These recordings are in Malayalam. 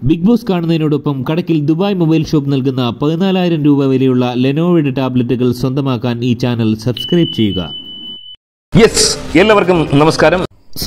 ബിഗ് ബോസ് കാണുന്നതിനോടൊപ്പം കടക്കിൽ ദുബായ് മൊബൈൽ ഷോപ്പ് നൽകുന്ന 14,000 രൂപ വിലയുള്ള ലെനോവോയുടെ ടാബ്ലറ്റുകൾ സ്വന്തമാക്കാൻ ഈ ചാനൽ സബ്സ്ക്രൈബ് ചെയ്യുക. എല്ലാവർക്കും നമസ്കാരം.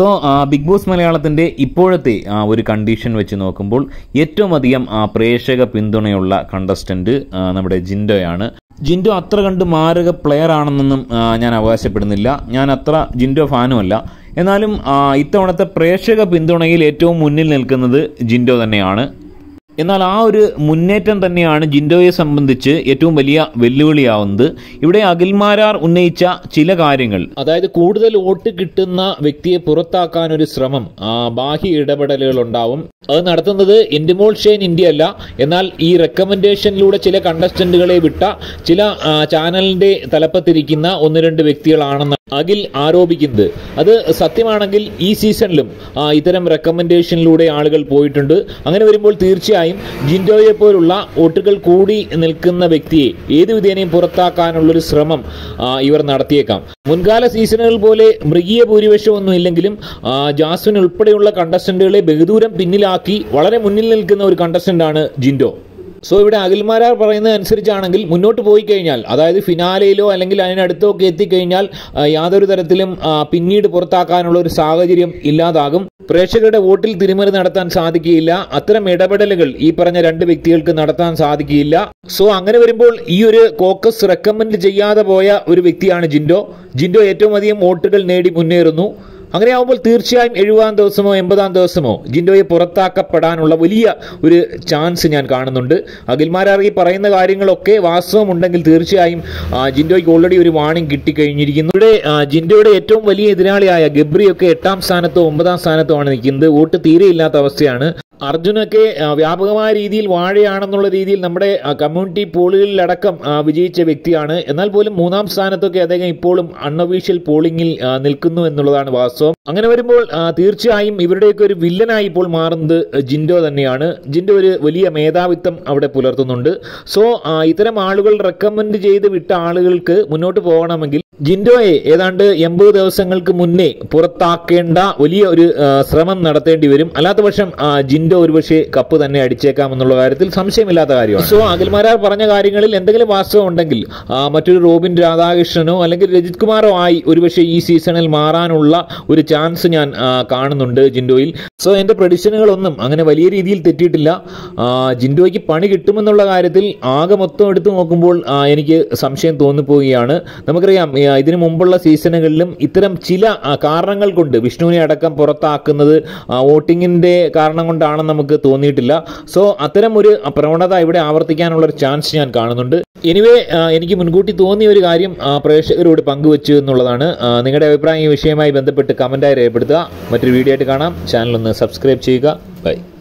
ബിഗ് ബോസ് മലയാളത്തിൻ്റെ ഇപ്പോഴത്തെ ഒരു കണ്ടീഷൻ വെച്ച് നോക്കുമ്പോൾ ഏറ്റവും അധികം പ്രേക്ഷക പിന്തുണയുള്ള കണ്ടസ്റ്റന്റ് നമ്മുടെ ജിൻഡോയാണ്. ജിൻഡോ അത്ര കണ്ട് മാരക പ്ലെയർ ആണെന്നൊന്നും ഞാൻ അവകാശപ്പെടുന്നില്ല. ഞാൻ അത്ര ജിൻഡോ ഫാനുമല്ല. എന്നാലും ഇത്തവണത്തെ പ്രേക്ഷക പിന്തുണയിൽ ഏറ്റവും മുന്നിൽ നിൽക്കുന്നത് ജിൻഡോ തന്നെയാണ്. എന്നാൽ ആ ഒരു മുന്നേറ്റം തന്നെയാണ് ജിൻഡോയെ സംബന്ധിച്ച് ഏറ്റവും വലിയ വെല്ലുവിളിയാവുന്നത്. ഇവിടെ അഖിൽമാരാർ ഉന്നയിച്ച ചില കാര്യങ്ങൾ, അതായത് കൂടുതൽ വോട്ട് കിട്ടുന്ന വ്യക്തിയെ പുറത്താക്കാൻ ഒരു ശ്രമം, ബാഹ്യ ഇടപെടലുകൾ ഉണ്ടാവും. അത് നടത്തുന്നത് എൻഡിമോൾ ഷെയ്ൻ ഇന്ത്യ അല്ല, എന്നാൽ ഈ റെക്കമെൻഡേഷനിലൂടെ ചില കണ്ടസ്റ്റന്റുകളെ വിട്ട ചില ചാനലിന്റെ തലപ്പത്തിരിക്കുന്ന 1-2 വ്യക്തികളാണെന്ന് അഖിൽ ആരോപിക്കുന്നത്. അത് സത്യമാണെങ്കിൽ ഈ സീസണിലും ഇത്തരം റെക്കമെൻഡേഷനിലൂടെ ആളുകൾ പോയിട്ടുണ്ട്. അങ്ങനെ വരുമ്പോൾ തീർച്ചയായും ജിൻഡോയെ പോലുള്ള വോട്ടുകൾ കൂടി നിൽക്കുന്ന വ്യക്തിയെ ഏത് വിധേനയും പുറത്താക്കാനുള്ളൊരു ശ്രമം ഇവർ നടത്തിയേക്കാം. മുൻകാല സീസണുകൾ പോലെ മൃഗീയ ഭൂരിപക്ഷമൊന്നും ഇല്ലെങ്കിലും ജാസ്മിൻ ഉൾപ്പെടെയുള്ള കണ്ടസ്റ്റന്റുകളെ ബഹുദൂരം പിന്നിലാക്കി വളരെ മുന്നിൽ നിൽക്കുന്ന ഒരു കണ്ടസ്റ്റന്റാണ് ജിൻഡോ. ഇവിടെ അഖിൽമാരാർ പറയുന്നത് അനുസരിച്ചാണെങ്കിൽ മുന്നോട്ട് പോയി കഴിഞ്ഞാൽ, അതായത് ഫിനാലയിലോ അല്ലെങ്കിൽ അതിനടുത്തോ ഒക്കെ എത്തിക്കഴിഞ്ഞാൽ യാതൊരു തരത്തിലും പിന്നീട് പുറത്താക്കാനുള്ള ഒരു സാഹചര്യം ഇല്ലാതാകും. പ്രേക്ഷകരുടെ വോട്ടിൽ തിരിമറി നടത്താൻ സാധിക്കുകയില്ല. അത്തരം ഇടപെടലുകൾ ഈ പറഞ്ഞ 2 വ്യക്തികൾക്ക് നടത്താൻ സാധിക്കുകയില്ല. അങ്ങനെ വരുമ്പോൾ ഈ ഒരു കോക്കസ് റെക്കമെൻഡ് ചെയ്യാതെ പോയ ഒരു വ്യക്തിയാണ് ജിൻഡോ. ജിൻഡോ ഏറ്റവും അധികം വോട്ടുകൾ നേടി മുന്നേറുന്നു. അങ്ങനെയാവുമ്പോൾ തീർച്ചയായും 70-ാം ദിവസമോ 80-ാം ദിവസമോ ജിൻഡോയെ പുറത്താക്കപ്പെടാനുള്ള വലിയ ഒരു ചാൻസ് ഞാൻ കാണുന്നുണ്ട്. അഖിൽമാരാർ ഈ പറയുന്ന കാര്യങ്ങളൊക്കെ വാസ്തവമുണ്ടെങ്കിൽ തീർച്ചയായും ജിൻഡോയ്ക്ക് ഓൾറെഡി ഒരു വാണിംഗ് കിട്ടിക്കഴിഞ്ഞിരിക്കുന്നു. ഇവിടെ ജിൻഡോയുടെ ഏറ്റവും വലിയ എതിരാളിയായ ഗബ്രിയൊക്കെ 8-ാം സ്ഥാനത്തോ 9-ാം സ്ഥാനത്തോ ആണ് നിൽക്കുന്നത്. വോട്ട് തീരെയില്ലാത്ത അവസ്ഥയാണ്. അർജുനൊക്കെ വ്യാപകമായ രീതിയിൽ വാഴയാണെന്നുള്ള രീതിയിൽ നമ്മുടെ കമ്മ്യൂണിറ്റി പോളുകളിലടക്കം വിജയിച്ച വ്യക്തിയാണ്. എന്നാൽ പോലും 3-ാം സ്ഥാനത്തൊക്കെ അദ്ദേഹം ഇപ്പോഴും അൺഒഫീഷ്യൽ പോളിംഗിൽ നിൽക്കുന്നു എന്നുള്ളതാണ് വാസ്തവം. അങ്ങനെ വരുമ്പോൾ തീർച്ചയായും ഇവരുടെയൊക്കെ ഒരു വില്ലനായി ഇപ്പോൾ മാറുന്നത് ജിൻഡോ തന്നെയാണ്. ജിൻഡോ ഒരു വലിയ മേധാവിത്വം അവിടെ പുലർത്തുന്നുണ്ട്. ഇത്തരം ആളുകൾ റെക്കമെൻഡ് ചെയ്ത് വിട്ട ആളുകൾക്ക് മുന്നോട്ട് പോകണമെങ്കിൽ ജിൻഡോയെ ഏതാണ്ട് 80 ദിവസങ്ങൾക്ക് മുന്നേ പുറത്താക്കേണ്ട വലിയ ഒരു ശ്രമം നടത്തേണ്ടി വരും. അല്ലാത്ത പക്ഷം ജിൻഡോ ഒരുപക്ഷെ കപ്പ് തന്നെ അടിച്ചേക്കാം എന്നുള്ള കാര്യത്തിൽ സംശയമില്ലാത്ത കാര്യമാണ്. അഖിൽമാരാർ പറഞ്ഞ കാര്യങ്ങളിൽ എന്തെങ്കിലും വാസ്തവം ഉണ്ടെങ്കിൽ മറ്റൊരു റോബിൻ രാധാകൃഷ്ണനോ അല്ലെങ്കിൽ രജിത് കുമാറോ ആയി ഒരുപക്ഷെ ഈ സീസണിൽ മാറാനുള്ള ഒരു ചാൻസ് ഞാൻ കാണുന്നുണ്ട് ജിൻഡോയിൽ. എന്റെ പ്രഡിക്ഷനുകളൊന്നും അങ്ങനെ വലിയ രീതിയിൽ തെറ്റിയിട്ടില്ല. ജിൻഡോയ്ക്ക് പണി കിട്ടുമെന്നുള്ള കാര്യത്തിൽ ആകെ മൊത്തം എടുത്തു നോക്കുമ്പോൾ എനിക്ക് സംശയം തോന്നിപ്പോവുകയാണ്. നമുക്കറിയാം, ഇതിനു മുമ്പുള്ള സീസണുകളിലും ഇത്തരം ചില കാരണങ്ങൾ കൊണ്ട് വിഷ്ണുവിനെ അടക്കം പുറത്താക്കുന്നത് വോട്ടിങ്ങിന്റെ കാരണം കൊണ്ടാണെന്ന് നമുക്ക് തോന്നിയിട്ടില്ല. അത്തരം ഒരു പ്രവണത ഇവിടെ ആവർത്തിക്കാനുള്ള ഒരു ചാൻസ് ഞാൻ കാണുന്നുണ്ട്. എനിവേ, എനിക്ക് മുൻകൂട്ടി തോന്നിയ ഒരു കാര്യം പ്രേക്ഷകരോട് പങ്കുവച്ചു എന്നുള്ളതാണ്. നിങ്ങളുടെ അഭിപ്രായം ഈ വിഷയവുമായി ബന്ധപ്പെട്ട് കമന്റായി രേഖപ്പെടുത്തുക. മറ്റൊരു വീഡിയോ ആയിട്ട് കാണാം. ചാനൽ ഒന്ന് സബ്സ്ക്രൈബ് ചെയ്യുക. ബൈ.